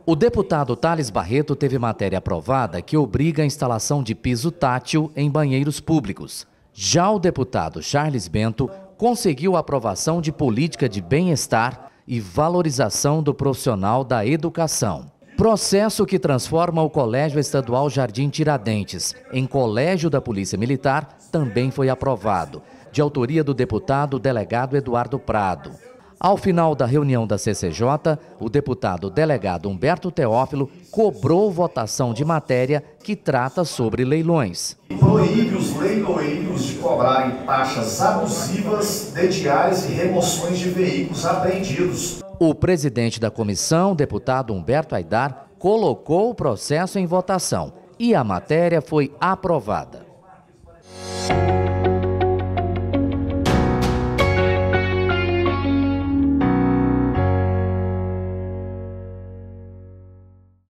O deputado Thales Barreto teve matéria aprovada que obriga a instalação de piso tátil em banheiros públicos. Já o deputado Charles Bento conseguiu a aprovação de política de bem-estar e valorização do profissional da educação. Processo que transforma o Colégio Estadual Jardim Tiradentes em Colégio da Polícia Militar também foi aprovado, de autoria do deputado delegado Eduardo Prado. Ao final da reunião da CCJ, o deputado delegado Humberto Teófilo cobrou votação de matéria que trata sobre leilões. Proíbe os leiloeiros de cobrarem taxas abusivas de diárias e remoções de veículos apreendidos. O presidente da comissão, deputado Humberto Aidar, colocou o processo em votação e a matéria foi aprovada.